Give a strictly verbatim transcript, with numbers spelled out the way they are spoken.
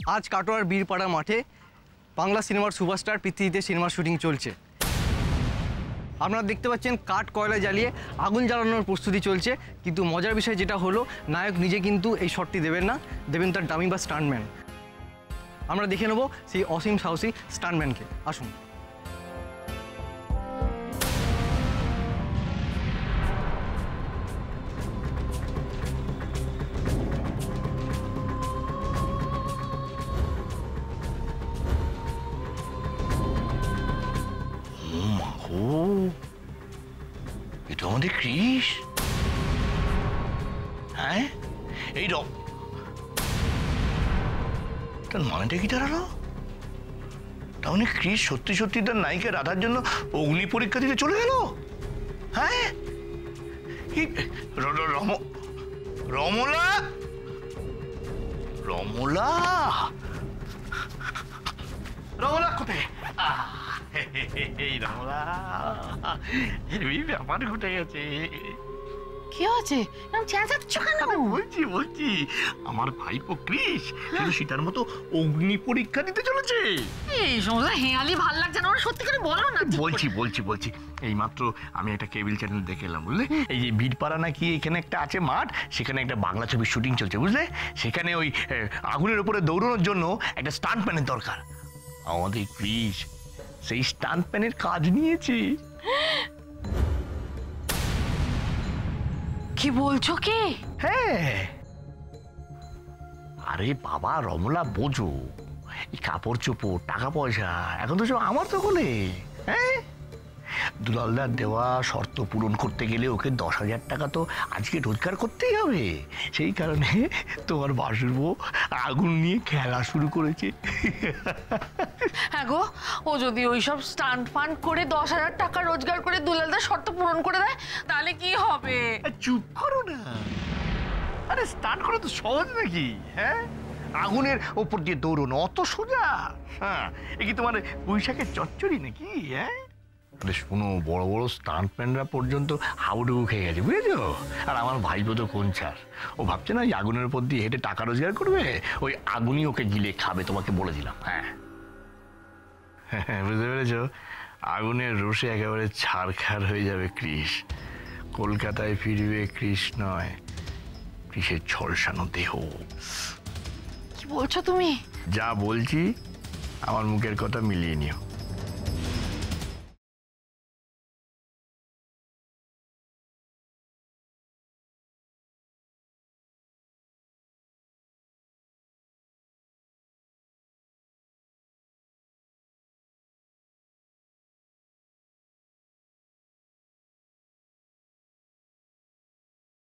আজ কাটোয়ার বীরপাড়া মাঠে বাংলা সিনেমার সুপারস্টার পৃথ্বীতে সিনেমার শুটিং চলছে। আপনারা দেখতে পাচ্ছেন কাঠ কয়লা জ্বালিয়ে আগুন জ্বালানোর প্রস্তুতি চলছে, কিন্তু মজার বিষয় যেটা হলো নায়ক নিজে কিন্তু এই শটটি দেবেন না, দেবেন তার ডামি বা স্টান্টম্যান। আমরা দেখে নেব সেই অসীম সাহসী স্টান্টম্যানকে। আসুন। এটা আমাদের ক্রিস। হ্যাঁ, এই রকম তার মানেটা কি দাঁড়ালো? তাহলে ক্রিস সত্যি সত্যি তার নায়িকা রাধার জন্য অগ্নি পরীক্ষা দিতে চলে গেল। হ্যাঁ, রমলা রমলা রমলা কোথায়? এই রমলা, এই ব্যাপার ঘটে গেছে। কি হয়েছে? বলছি বলছি আমার ভাইপো ক্রিস সীতার মতো অগ্নি পরীক্ষা দিতে চলেছে। এই সমস্ত হেয়ালি ভাল লাগছে না, সত্যি করে বলো না। বলছি বলছি বলছি এই মাত্র আমি একটা কেবল চ্যানেল দেখে এলাম, বুঝলে? এই যে বীরপাড়া নাকি এখানে একটা আছে মাঠ, সেখানে একটা বাংলা ছবির শুটিং চলছে, বুঝলে? সেখানে ওই আগুনের উপরে দৌড়ানোর জন্য একটা স্টান্টম্যানের দরকার। আমাদের ক্রিস সেই স্টান্টম্যানের কাজ নিয়েছে। কি বলছো কি? হ্যাঁ, আরে বাবা রমলা, বোঝো এই কাপড় চোপড় টাকা পয়সা এখন তো সব আমার তো বলে। হ্যাঁ, দুলালদার দেওয়া শর্ত পূরণ করতে গেলে ওকে দশ হাজার টাকা তো আজকে রোজগার করতেই হবে। সেই কারণে তোমার বাসুর বউ আগুন নিয়ে খেলা শুরু করেছে। হ্যাঁ গো, ও যদি ওইসব স্টান্ট ফান্ড করে দশ হাজার টাকা রোজগার করে দুলালদার শর্ত পূরণ করে দেয়, তাহলে কি হবে? চুপ করো না। আরে স্টান্ট করা তো সহজ নাকি? হ্যাঁ, আগুনের ওপর দিয়ে দৌড়ানো অত সোজা? হ্যাঁ, এ কি তোমার বৈশাখের চচ্চড়ি নাকি? হ্যাঁ, আরে শোনো, বড় বড় স্টান্টম্যানরা পর্যন্ত হাউডুবু খেয়ে গেছে, বুঝেছো? আর আমার ভাইপো তো কোন ছাড়, ও ভাবছে না এই আগুনের উপর দিয়ে হেঁটে টাকা রোজগার করবে, ওই আগুনই ওকে গিলে খাবে, তোমাকে বলে দিলাম। হ্যাঁ হ্যাঁ, বুঝতে পেরেছো? আগুনের রোষে একেবারে ছাড়খাড় হয়ে যাবে ক্রিস। কলকাতায় ফিরবে ক্রিস নয়, ক্রিসের ঝলসানো দেহ। কি বলছো তুমি? যা বলছি আমার মুখের কথা মিলিয়ে নিও।